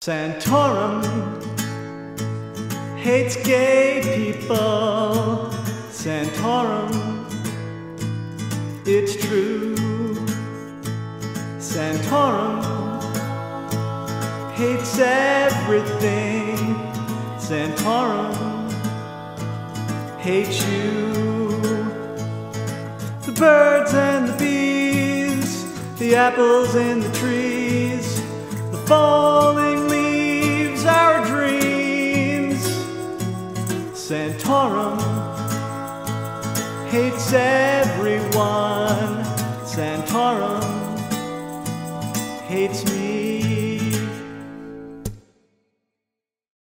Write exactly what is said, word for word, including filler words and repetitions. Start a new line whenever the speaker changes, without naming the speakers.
Santorum hates gay people. Santorum, it's true. Santorum hates everything. Santorum hates you. The birds and the bees, the apples in the trees, the falling leaves, our dreams. Santorum hates everyone. Santorum hates me.